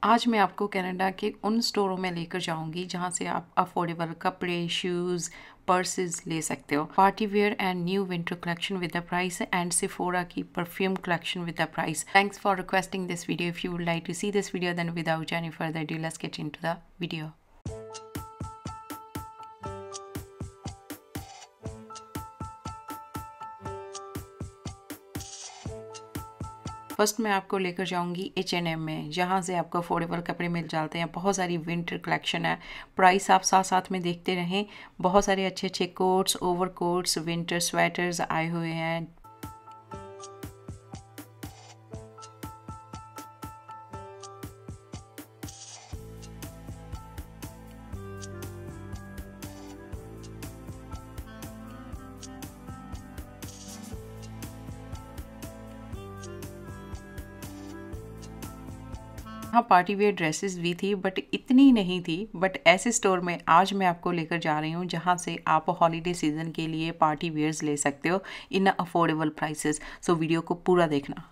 आज मैं आपको कनाडा के उन स्टोरों में लेकर जाऊंगी जहां से आप अफोर्डेबल कपड़े, शूज़, पर्सेस ले सकते हो। Party wear and new winter collection with the price and Sephora की perfume collection with the price. Thanks for requesting this video. If you would like to see this video then without any further ado let's get into the video। First मैं आपको लेकर जाऊंगी H&M में, जहां से आपको affordable कपड़े मिल जाते हैं। बहुत सारी विंटर कलेक्शन है। प्राइस आप साथ साथ में देखते रहें। बहुत सारे अच्छे अच्छे coats, over coats, winter sweaters आए हुए हैं। हाँ, पार्टी वेयर ड्रेसेस भी थी बट इतनी नहीं थी। बट ऐसे स्टोर में आज मैं आपको लेकर जा रही हूँ जहाँ से आप हॉलीडे सीजन के लिए पार्टी वेयर्स ले सकते हो in affordable prices. So video को पूरा देखना।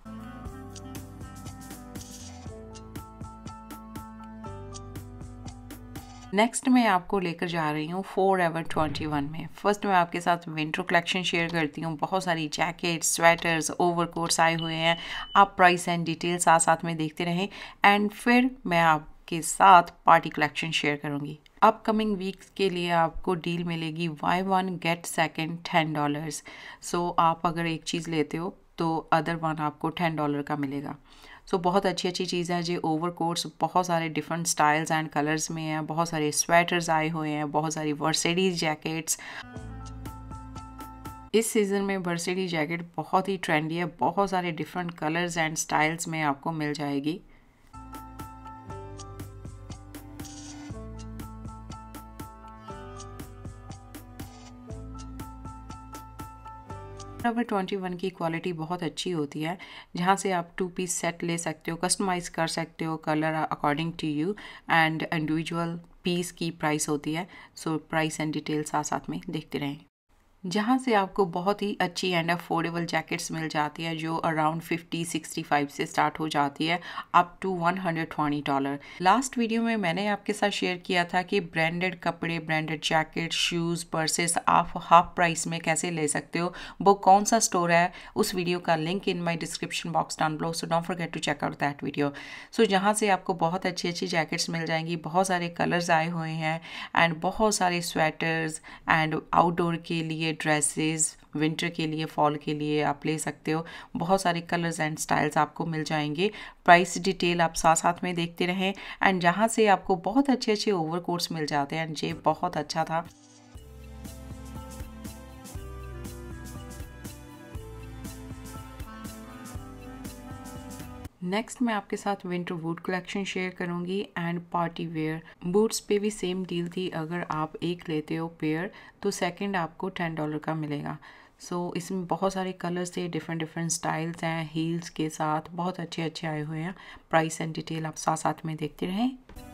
नेक्स्ट मैं आपको लेकर जा रही हूँ Forever 21 में। फर्स्ट मैं आपके साथ विंटर कलेक्शन शेयर करती हूँ। बहुत सारी जैकेट्स, स्वेटर्स, ओवरकोट्स आए हुए हैं। आप प्राइस एंड डिटेल साथ साथ में देखते रहें एंड फिर मैं आपके साथ पार्टी कलेक्शन शेयर करूँगी। अपकमिंग वीक्स के लिए आपको डील मिलेगी buy one get second $10। सो आप अगर एक चीज़ लेते हो तो अदर वन आपको $10 का मिलेगा। सो बहुत अच्छी अच्छी चीज़ें हैं जी। ओवर कोट्स बहुत सारे डिफरेंट स्टाइल्स एंड कलर्स में हैं। बहुत सारे स्वेटर्स आए हुए हैं। बहुत सारी वर्सेडीज जैकेट्स। इस सीज़न में वर्सेडी जैकेट बहुत ही ट्रेंडी है। बहुत सारे डिफरेंट कलर्स एंड स्टाइल्स में आपको मिल जाएगी। Forever 21 की क्वालिटी बहुत अच्छी होती है, जहाँ से आप 2 पीस सेट ले सकते हो, कस्टमाइज़ कर सकते हो colour according to you and individual piece की प्राइस होती है। सो प्राइस एंड डिटेल साथ साथ में देखते रहें। जहाँ से आपको बहुत ही अच्छी एंड अफोर्डेबल जैकेट्स मिल जाती हैं जो अराउंड 50-65 से स्टार्ट हो जाती है अप टू $120। लास्ट वीडियो में मैंने आपके साथ शेयर किया था कि ब्रांडेड कपड़े, ब्रांडेड जैकेट, शूज़, पर्सेस आप हाफ प्राइस में कैसे ले सकते हो। वो कौन सा स्टोर है, उस वीडियो का link in my description box down below. So don't forget to check out that video. So जहाँ से आपको बहुत अच्छी अच्छी जैकेट्स मिल जाएंगी। बहुत सारे कलर्स आए हुए हैं एंड बहुत सारे स्वेटर्स एंड आउटडोर के लिए ड्रेसेस, विंटर के लिए, फॉल के लिए आप ले सकते हो। बहुत सारे कलर्स एंड स्टाइल्स आपको मिल जाएंगे। प्राइस डिटेल आप साथ साथ में देखते रहें एंड जहाँ से आपको बहुत अच्छे अच्छे ओवरकोट्स मिल जाते हैं एंड ये बहुत अच्छा था। नेक्स्ट मैं आपके साथ विंटर बूट कलेक्शन शेयर करूंगी एंड पार्टी वेयर बूट्स पे भी सेम डील थी। अगर आप एक लेते हो पेयर तो सेकंड आपको $10 का मिलेगा। सो इसमें बहुत सारे कलर्स थे, डिफरेंट डिफरेंट स्टाइल्स हैं, हील्स के साथ बहुत अच्छे अच्छे आए हुए हैं। प्राइस एंड डिटेल आप साथ साथ में देखते रहें।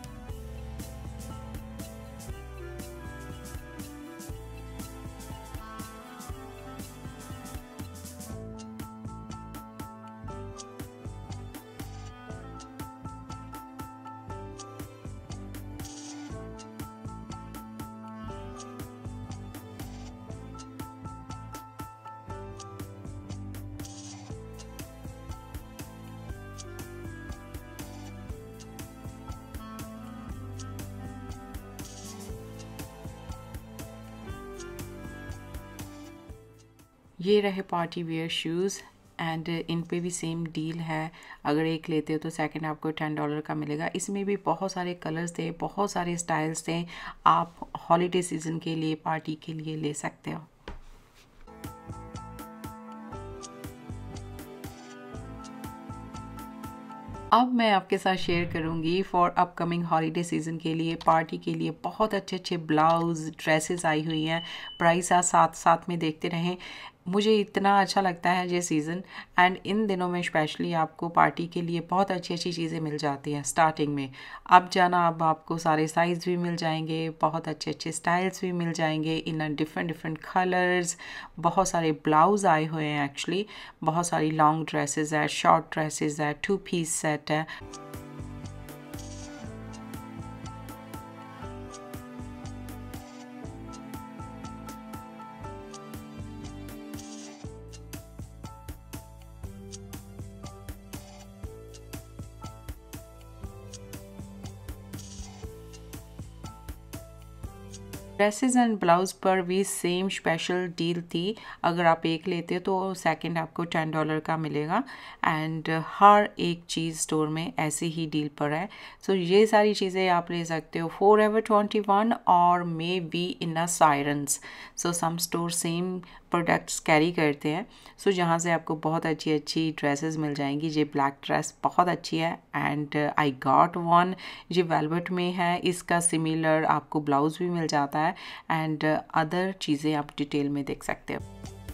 ये रहे पार्टी वेयर शूज़ एंड इन पे भी सेम डील है। अगर एक लेते हो तो सेकंड आपको $10 का मिलेगा। इसमें भी बहुत सारे कलर्स थे, बहुत सारे स्टाइल्स थे। आप हॉलीडे सीजन के लिए, पार्टी के लिए ले सकते हो। अब मैं आपके साथ शेयर करूंगी फॉर अपकमिंग हॉलीडे सीज़न के लिए, पार्टी के लिए बहुत अच्छे अच्छे ब्लाउज, ड्रेसेस आई हुई हैं। प्राइस आप साथ साथ में देखते रहें। मुझे इतना अच्छा लगता है ये सीज़न एंड इन दिनों में स्पेशली आपको पार्टी के लिए बहुत अच्छी अच्छी चीज़ें मिल जाती हैं। स्टार्टिंग में अब जाना, अब आपको सारे साइज़ भी मिल जाएंगे, बहुत अच्छे अच्छे स्टाइल्स भी मिल जाएंगे इन डिफरेंट डिफरेंट कलर्स। बहुत सारे ब्लाउज आए हुए हैं एक्चुअली। बहुत सारी लॉन्ग ड्रेसेस है, शॉर्ट ड्रेसेस है, 2 पीस सेट है। ड्रेसेस एंड ब्लाउज पर भी सेम स्पेशल डील थी। अगर आप एक लेते हो तो सेकंड आपको $10 का मिलेगा एंड हर एक चीज़ स्टोर में ऐसे ही डील पर है। सो ये सारी चीज़ें आप ले सकते हो Forever 21 और maybe in a sirens. So some store same products carry करते हैं। सो जहाँ से आपको बहुत अच्छी अच्छी ड्रेसेस मिल जाएंगी। ये ब्लैक ड्रेस बहुत अच्छी है एंड आई गॉट वन। ये वेलवेट में है, इसका सिमिलर आपको ब्लाउज भी मिल जाता है एंड अदर चीज़ें आप डिटेल में देख सकते हो।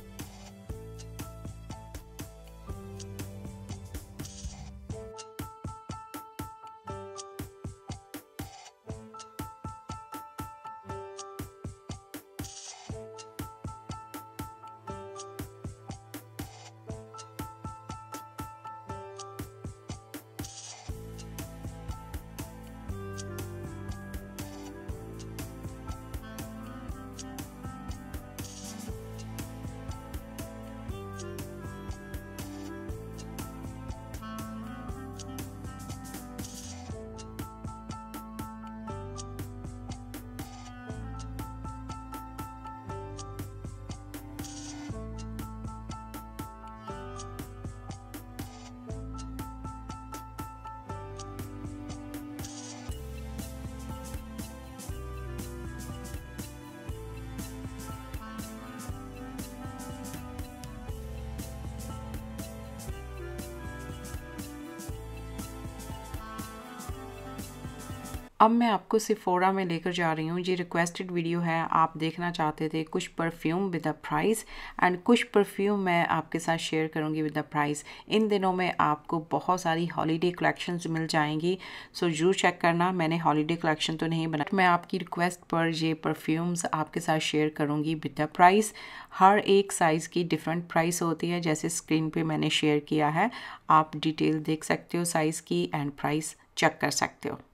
अब मैं आपको सिफोरा में लेकर जा रही हूँ। ये रिक्वेस्टेड वीडियो है, आप देखना चाहते थे कुछ perfume with the price and कुछ परफ्यूम मैं आपके साथ शेयर करूँगी विद द प्राइस। इन दिनों में आपको बहुत सारी हॉलीडे कलेक्शंस मिल जाएंगी, सो जरूर चेक करना। मैंने हॉलीडे कलेक्शन तो नहीं बनाया, मैं आपकी रिक्वेस्ट पर ये परफ्यूम्स आपके साथ शेयर करूँगी विद द प्राइस। हर एक साइज़ की डिफरेंट प्राइस होती है, जैसे स्क्रीन पे मैंने शेयर किया है। आप डिटेल देख सकते हो साइज़ की एंड प्राइस चेक कर सकते हो।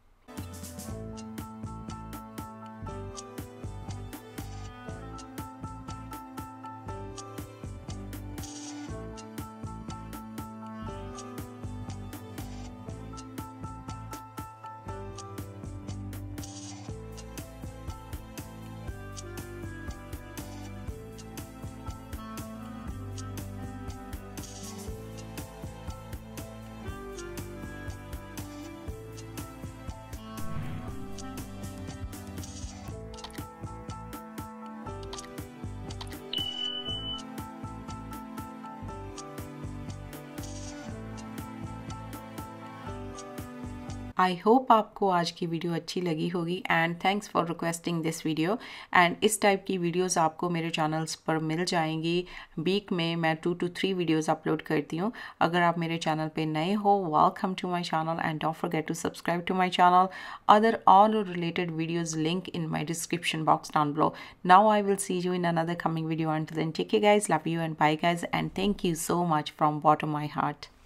आई होप आपको आज की वीडियो अच्छी लगी होगी and thanks for requesting this video. And इस टाइप की वीडियोस आपको मेरे चैनल्स पर मिल जाएंगी। वीक में मैं 2 to 3 वीडियोस अपलोड करती हूँ। अगर आप मेरे चैनल पे नए हो, welcome to my channel and don't forget to subscribe to my channel. Other all related videos link in my description box down below. Now I will see you in another coming video. Until then, take care guys, love you and bye guys, and thank you so much from bottom of my heart.